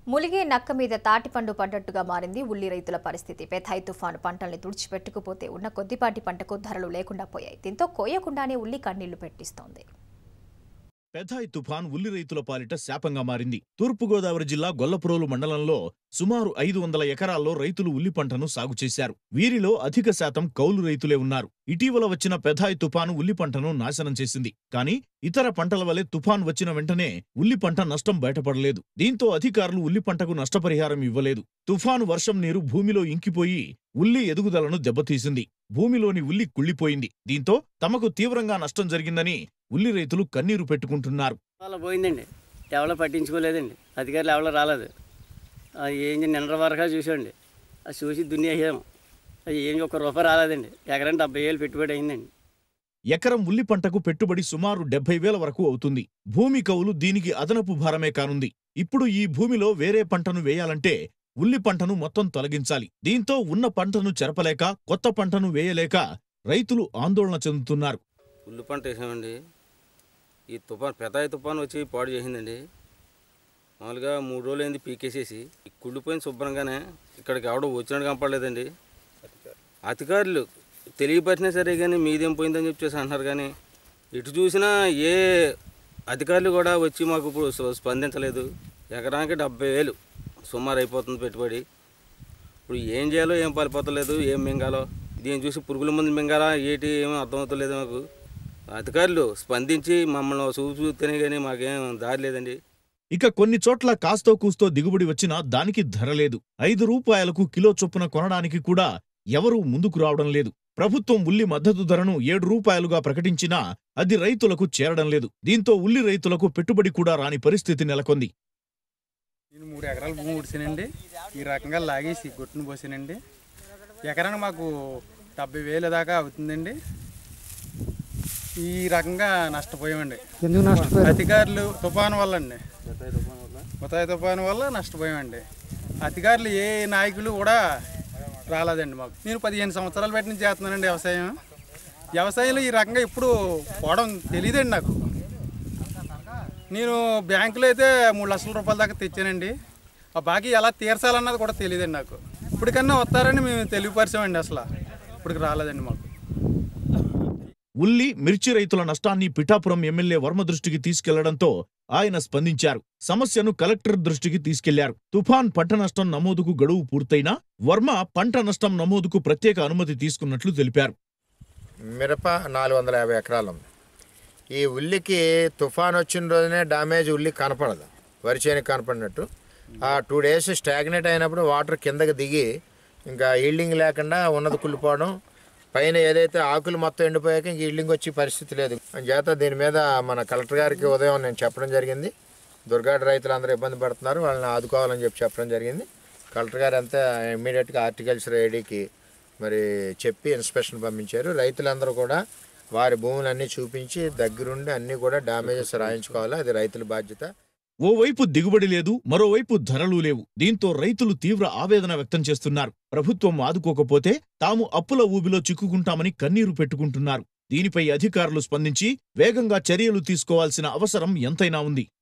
ములిగే నక్క మీద తాటిపండు పడ్డట్టుగా మారింది ఉల్లి రైతుల పరిస్థితి. పెథాయ్ తుఫాను పంటల్ని తుడిచిపెట్టుకుపోతే ఉన్న కొద్దిపాటి పంటకు ధరలు లేకుండా పోయాయి. దీంతో కోయకుండానే ఉల్లి కన్నీళ్లు పెట్టిస్తోంది. పెథాయ్ తుఫాన్ ఉల్లి రైతుల పాలిట శాపంగా మారింది. తూర్పుగోదావరి జిల్లా గొల్లప్రోలు మండలంలో సుమారు 500 ఎకరాల్లో రైతులు ఉల్లి పంటను సాగు చేశారు. వీరిలో అధిక శాతం కౌలు రైతులే ఉన్నారు. ఇటీవల వచ్చిన పెథాయ్ తుఫాను ఉల్లి పంటను నాశనం చేసింది. కానీ ఇతర పంటల వలె తుఫాన్ వచ్చిన వెంటనే ఉల్లి పంట నష్టం బయటపడలేదు. దీంతో అధికారులు ఉల్లి పంటకు నష్టపరిహారం ఇవ్వలేదు. తుఫాను వర్షం నీరు భూమిలో ఇంకిపోయి ఉల్లి ఎదుగుదలను దెబ్బతీసింది. భూమిలోని ఉల్లి కుళ్లిపోయింది. దీంతో తమకు తీవ్రంగా నష్టం జరిగిందని ఉల్లి రైతులు కన్నీరు పెట్టుకుంటున్నారు. పోయిందండి, ఎవరో పట్టించుకోలేదండి, అధికారులు ఎవరో రాలేదు. అది ఏం నిన్న వరకా చూసండి, అది చూసి దున్నేసాము. అది ఏం ₹1 రాలేదండి. ఎకరం 70,000 పెట్టుబడి అయిందండి. ఎకరం ఉల్లి పంటకు పెట్టుబడి సుమారు 70,000 వరకు అవుతుంది. భూమి కవులు దీనికి అదనపు భారమే కానుంది. ఇప్పుడు ఈ భూమిలో వేరే పంటను వేయాలంటే ఉల్లి పంటను మొత్తం తొలగించాలి. దీంతో ఉన్న పంటను చెరపలేక కొత్త పంటను వేయలేక రైతులు ఆందోళన చెందుతున్నారు. ఉల్లి పంట వేసామండి. ఈ పెథాయ్ తుఫాన్ వచ్చి పాడు చేసిందండి. మామూలుగా 3 రోజులు అయింది పీకేసేసి. కుళ్ళిపోయింది శుభ్రంగానే. ఇక్కడికి ఎవడో వచ్చినట్టు కనపడలేదండి. అధికారులు తెలియపరిచినా సరే కానీ మీదేం పోయిందని చెప్పేసి అంటున్నారు. కానీ ఇటు చూసినా ఏ అధికారులు కూడా వచ్చి మాకు ఇప్పుడు స్పందించలేదు. ఎకరానికి 70,000 సుమారు అయిపోతుంది పెట్టుబడి. ఇప్పుడు ఏం చేయాలో ఏం పాలిపోతలేదు, ఏం మింగాలో. దీన్ని చూసి పురుగుల మందు మింగాలా ఏటి ఏమీ అర్థమవుతలేదు మాకు. అధికారులు స్పందించి మమ్మల్ని చూస్తేనే కానీ మాకేం దారి లేదండి. ఇక కొన్ని చోట్ల కాస్తో కూస్తో దిగుబడి వచ్చినా దానికి ధర లేదు. ₹5 కిలో చొప్పున కొనడానికి కూడా ఎవరూ ముందుకు రావడం లేదు. ప్రభుత్వం ఉల్లి మద్దతు ధరను ₹7గా ప్రకటించినా అది రైతులకు చేరడం లేదు. దీంతో ఉల్లి రైతులకు పెట్టుబడి కూడా రాని పరిస్థితి నెలకొంది. నేను 3 ఎకరాలు భూమి ఉడిసానండి. ఈ రకంగా లాగేసి గొట్టును పోసానండి. ఎకరానికి మాకు 70,000 దాకా అవుతుందండి. ఈ రకంగా నష్టపోయామండి. అధికారులు తుఫాను వల్ల అండి, పెథాయ్ తుఫాను వల్ల నష్టపోయామండి. అధికారులు ఏ నాయకులు కూడా రాలేదండి మాకు. నేను 15 సంవత్సరాలు బట్టి నుంచి చేస్తున్నానండి వ్యవసాయంలో ఈ రకంగా ఇప్పుడు పోవడం తెలియదండి నాకు. నేను బ్యాంకులో అయితే ₹3 లక్షల దాకా తెచ్చానండి. ఆ బాకీ ఎలా తీర్చాలన్నది కూడా తెలియదండి నాకు. ఇప్పటికన్నా వస్తారని మేము తెలియపరిచామండి. అసలు ఇప్పటికి రాలేదండి మాకు. ఉల్లి, మిర్చి రైతుల నష్టాన్ని పిఠాపురం ఎమ్మెల్యే వర్మ దృష్టికి తీసుకెళ్లడంతో ఆయన స్పందించారు. సమస్యను కలెక్టర్ దృష్టికి తీసుకెళ్లారు. తుఫాన్ పంట నష్టం నమోదుకు గడువు పూర్తయినా వర్మ పంట నష్టం నమోదుకు ప్రత్యేక అనుమతి తీసుకున్నట్లు తెలిపారు. మిరప 450 ఎకరాలు ఉంది. ఈ ఉల్లికి తుఫాన్ వచ్చిన రోజునే డ్యామేజ్ ఉల్లి కనపడదు, వరి చేనికి కనపడినట్టు. ఆ 2 డేస్ స్టాగ్నేట్ అయినప్పుడు వాటర్ కిందకి దిగి ఇంకా ఈల్డింగ్ లేకుండా ఉన్నది కుళ్ళిపోవడం, పైన ఏదైతే ఆకులు మొత్తం ఎండిపోయాక ఇంక ఈల్డింగ్ వచ్చే పరిస్థితి లేదు. చేత దీని మీద మన కలెక్టర్ గారికి ఉదయం నేను చెప్పడం జరిగింది. దుర్గాడ రైతులు అందరూ ఇబ్బంది పడుతున్నారు, వాళ్ళని ఆదుకోవాలని చెప్పడం జరిగింది. కలెక్టర్ గారు అంతా ఇమ్మీడియట్గా హార్టికల్చర్ ఐడికి మరి చెప్పి ఇన్స్పెక్షన్ పంపించారు. రైతులందరూ కూడా వారి భూములన్నీ చూపించి దగ్గరుండి అన్నీ కూడా డ్యామేజెస్ రాయించుకోవాలి. అది రైతుల బాధ్యత. ఓవైపు దిగుబడి లేదు, మరోవైపు ధరలు లేవు. దీంతో రైతులు తీవ్ర ఆవేదన వ్యక్తం చేస్తున్నారు. ప్రభుత్వం ఆదుకోకపోతే తాము అప్పుల ఊబిలో చిక్కుకుంటామని కన్నీరు పెట్టుకుంటున్నారు. దీనిపై అధికారులు స్పందించి వేగంగా చర్యలు తీసుకోవాల్సిన అవసరం ఎంతైనా ఉంది.